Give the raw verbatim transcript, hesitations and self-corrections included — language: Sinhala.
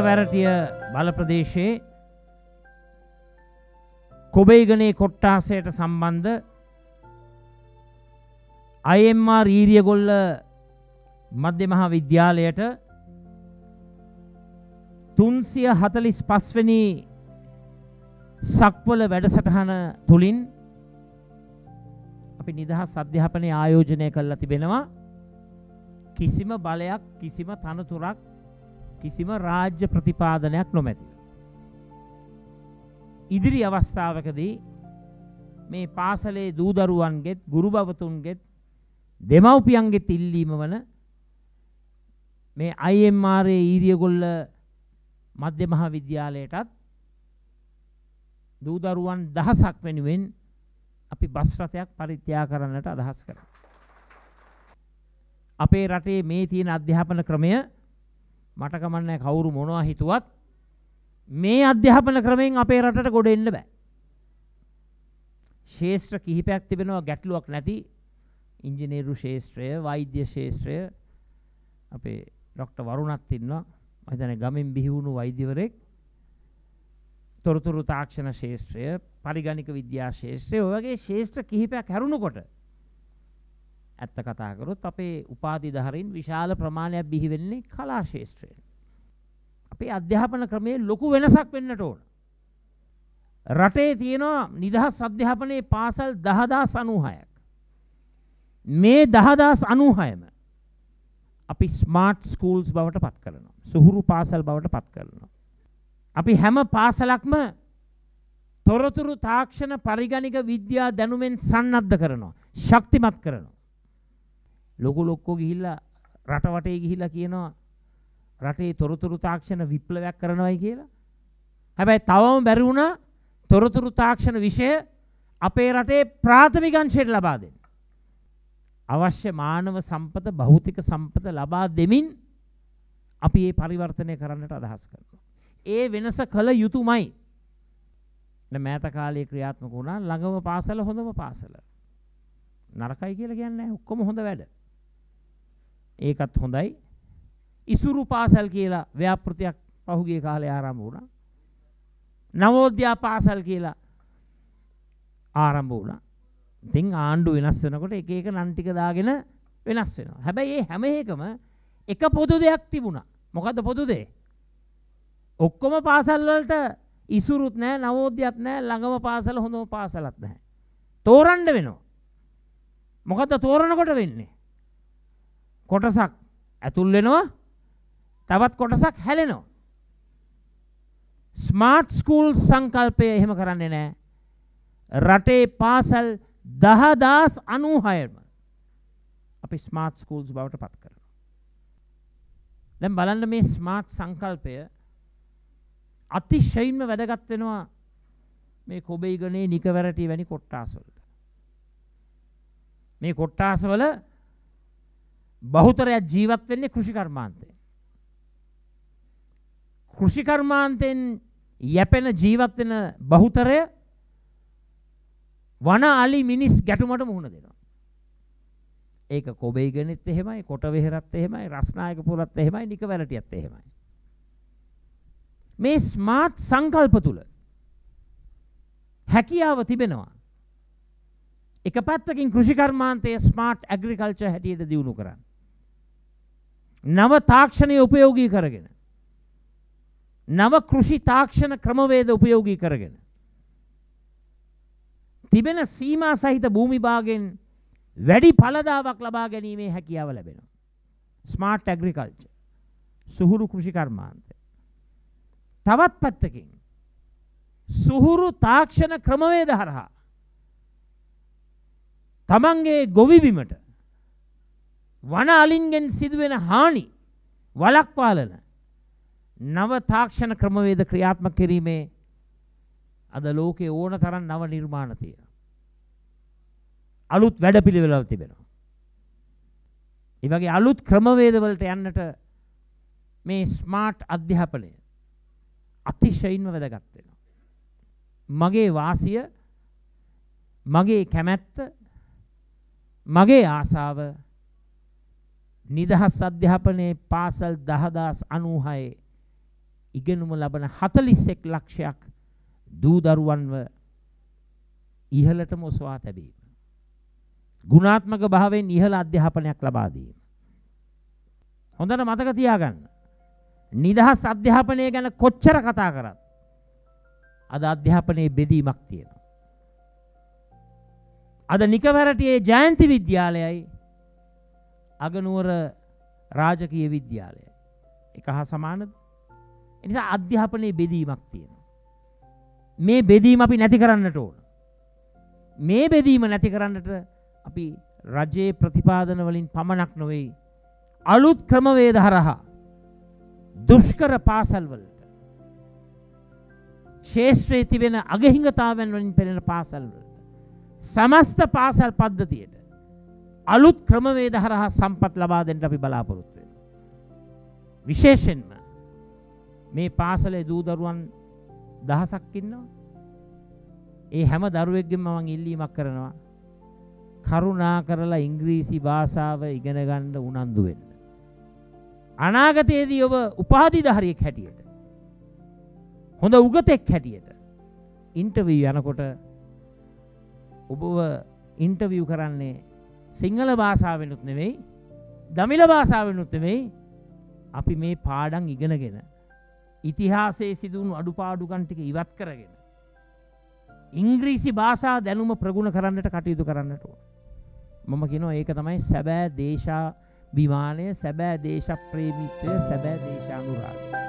නිකවැරටිය බල ප්‍රදේශයේ කොබේගනේ කොට්ටාසයට සම්බන්ධ I M R ඊරියගොල්ල මධ්‍ය මහා විද්‍යාලයට තුන්සිය හතළිස් පහ වෙනි සක්වල වැඩසටහන තුලින් අපි නිදහස් අධ්‍යාපනය ආයෝජනය කළා තිබෙනවා. කිසිම බලයක්, කිසිම තනතුරක්, කිසිම රාජ්‍ය ප්‍රතිපාදනයක් නොමැති. ඉදිරි අවස්ථාවකදී මේ පාසලේ දූ දරුවන්ගෙත් ගුරු භවතුන්ගෙත් දෙමව්පියන්ගෙත් ඉල්ලීම වන මේ I M R ඊරියගොල්ල මධ්‍ය මහා විද්‍යාලයටත් දූ දරුවන් දහසක් වෙනුවෙන් අපි බස් රථයක් පරිත්‍යාග කරන්නට අදහස් කරනවා. අපේ රටේ මේ තියෙන අධ්‍යාපන ක්‍රමය මට කමන්නේ කවුරු මොනවා හිතුවත් මේ අධ්‍යාපන ක්‍රමයෙන් අපේ රටට ගොඩ එන්න බෑ. ශාස්ත්‍ර කිහිපයක් තිබෙනවා ගැටලුවක් නැති. ඉංජිනේරු ශාස්ත්‍රය, වෛද්‍ය ශාස්ත්‍රය, අපේ ડોક્ટર වරුණත් ඉන්නවා. මම හිතන්නේ ගමෙන් බිහි වුණු වෛද්‍යවරයෙක්. තොරතුරු තාක්ෂණ ශාස්ත්‍රය, පරිගණක විද්‍යා ශාස්ත්‍රය, ඔය වගේ ශාස්ත්‍ර කිහිපයක් හැරුණකොට ඇත්ත කතා කරොත් අපේ උපාධිධාරීන් විශාල ප්‍රමාණයක් බිහි වෙන්නේ කලා ශාස්ත්‍රයෙන්. අපේ අධ්‍යාපන ක්‍රමයේ ලොකු වෙනසක් වෙන්නට ඕන. රටේ තියෙනවා නිදහස් අධ්‍යාපනයේ පාසල් දහදාස් අනූහයක්. මේ දහදාස් අනූහයම අපි ස්මාර්ට් ස්කූල්ස් බවට පත් කරනවා. සුහුරු පාසල් බවට පත් කරනවා. අපි හැම පාසලක්ම තොරතුරු තාක්ෂණ පරිගණක විද්‍යා දැනුමෙන් සන්නද්ධ කරනවා. ශක්තිමත් කරනවා. ලොකු ලොක්කෝ ගිහිල්ලා රට වටේ ගිහිල්ලා කියනවා රටේ තොරතුරු තාක්ෂණ විප්ලවයක් කරනවායි කියලා. හැබැයි තවම බැරි වුණා තොරතුරු තාක්ෂණ විෂය අපේ රටේ ප්‍රාථමික අංශයට ලබා දෙන්න. අවශ්‍ය මානව සම්පත, භෞතික සම්පත ලබා දෙමින් අපි මේ පරිවර්තනය කරන්නට අදහස් කරනවා. ඒ වෙනස කළ යුතුමයි. දැන් මෑත කාලේ ක්‍රියාත්මක වුණා ළඟම පාසල හොඳම පාසල. නරකයි කියලා කියන්නේ නැහැ. ඔක්කොම හොඳ වැඩ. ඒකත් හොඳයි. ඉසුරු පාසල් කියලා ව්‍යාපෘතියක් පහුගිය කාලේ ආරම්භ වුණා. නවෝදයා පාසල් කියලා ආරම්භ වුණා. ඉතින් ආණ්ඩු වෙනස් වෙනකොට එක එක නම් ටික දාගෙන වෙනස් වෙනවා. හැබැයි මේ හැම එකම එක පොදු දෙයක් තිබුණා. මොකද්ද පොදු දෙය? ඔක්කොම පාසල් වලට ඉසුරුත් නැහැ, නවෝදයත් නැහැ, ළඟම පාසල හොඳම පාසලත් නැහැ. තෝරන්න වෙනවා. මොකද්ද තෝරනකොට වෙන්නේ? කොටසක් ඇතුල් වෙනවා, තවත් කොටසක් හැලෙනවා. ස්මාර්ට් ස්කූල් සංකල්පය එහෙම කරන්නේ නැහැ. රටේ පාසල් දහදාස් අනූහයම අපි ස්මාර්ට් ස්කූල්ස් බවට පත් කරනවා. දැන් බලන්න මේ ස්මාර්ට් සංකල්පය අතිශයින්ම වැදගත් වෙනවා මේ කොබේගනේ නිකවැරටි වැනි කොට්ටාසවලට. මේ කොට්ටාසවල බහුතරයක් ජීවත් වෙන්නේ කෘෂි කර්මාන්තයෙන්. කෘෂි කර්මාන්තයෙන් යැපෙන ජීවත් වෙන බහුතරය වන අලි මිනිස් ගැටුමට මුහුණ දෙනවා. ඒක කොබේගනෙත් එහෙමයි, කොටවෙහෙරත් එහෙමයි, රස්නායකපුරත් එහෙමයි, නිකවැරටියත් එහෙමයි. මේ ස්මාර්ට් සංකල්ප තුල හැකියාව තිබෙනවා. එක පැත්තකින් කෘෂි කර්මාන්තයේ ස්මාර්ට් ඇග්‍රිකල්චර් හැටියට දියුණු කරන්න. නව තාක්ෂණය උපයෝගී කරගෙන, නව කෘෂි තාක්ෂණ ක්‍රමවේද උපයෝගී කරගෙන තිබෙන සීමා සහිත භූමි භාගයෙන් වැඩි ඵලදාවක් ලබා ගැනීමේ හැකියාව ලැබෙනවා. ස්මාර්ට් ඇග්‍රිකල්චර්, සුහුරු කෘෂි කර්මාන්තය. තවත් පැත්තකින් සුහුරු තාක්ෂණ ක්‍රමවේද හරහා තමන්ගේ ගොවි බිමට වන අලින්ගෙන් සිදුවෙන හානි වළක්වාලන නව තාක්ෂණ ක්‍රමවේද ක්‍රියාත්මක කිරීමේ අද ලෝකේ ඕන තරම් නව නිර්මාණ තියෙනවා. අලුත් වැඩපිළිවෙළවල් තිබෙනවා. ඒ වගේ අලුත් ක්‍රමවේද වලට යන්නට මේ ස්මාර්ට් අධ්‍යාපනය අතිශයින්ම වැදගත් වෙනවා. මගේ වාසිය, මගේ කැමැත්ත, මගේ ආසාව නිදහස් අධ්‍යාපනයේ පාසල් දහදාස් අනූහයේ ඉගෙනුම ලබන හතළිස් එක් ලක්ෂයක් දූ දරුවන්ව ඉහළටම ඔසවා තැබීම. ගුණාත්මක භාවයෙන් ඉහළ අධ්‍යාපනයක් ලබා දීම. හොඳට මතක තියාගන්න. නිදහස් අධ්‍යාපනය ගැන කොච්චර කතා කරත් අද අධ්‍යාපනයේ බෙදීමක් තියෙනවා. අද නිකවැරටියේ ජයන්ති විද්‍යාලයයි අගනුවර රාජකීය විද්‍යාලයයි එක හා සමානද? ඒ නිසා අධ්‍යාපනයේ බෙදීමක් තියෙනවා. මේ බෙදීම අපි නැති කරන්නට ඕන. මේ බෙදීම නැති කරන්නට අපි රජයේ ප්‍රතිපාදන වලින් පමණක් නොවේ අලුත් ක්‍රමවේද හරහා දුෂ්කර පාසල් වලට ශේෂ්ත්‍රයේ තිබෙන අගහිඟතාවයන් වලින් පෙළෙන පාසල් වලට සමස්ත පාසල් පද්ධතියට අලුත් ක්‍රමවේද හරහා සම්පත් ලබා දෙන්න අපි බලාපොරොත්තු වෙනවා. විශේෂයෙන්ම මේ පාසලේ දූ දරුවන් දහසක් ඉන්නවා. ඒ හැම දරුවෙක්ගෙම මම ඉල්ලීමක් කරනවා. කරුණා කරලා ඉංග්‍රීසි භාෂාව ඉගෙන ගන්න උනන්දු වෙන්න. අනාගතයේදී ඔබ උපාධිධාරියෙක් හැටියට හොඳ උගතෙක් හැටියට ඉන්ටර්විව් යනකොට ඔබව ඉන්ටර්විව් කරන්නේ සිංහල භාෂාවෙනුත් නෙවෙයි දමිළ භාෂාවෙනුත් නෙවෙයි අපි මේ පාඩම් ඉගෙනගෙන ඉතිහාසයේ සිදුවුණු අඩුපාඩුකම් ටික ඉවත් කරගෙන ඉංග්‍රීසි භාෂා දැනුම ප්‍රගුණ කරන්නට කටයුතු කරන්නට ඕන. මම කියනවා ඒක තමයි සැබෑ දේශා විමානය, සැබෑ දේශ ප්‍රේමීත්වය, සැබෑ දේශානුරාගය.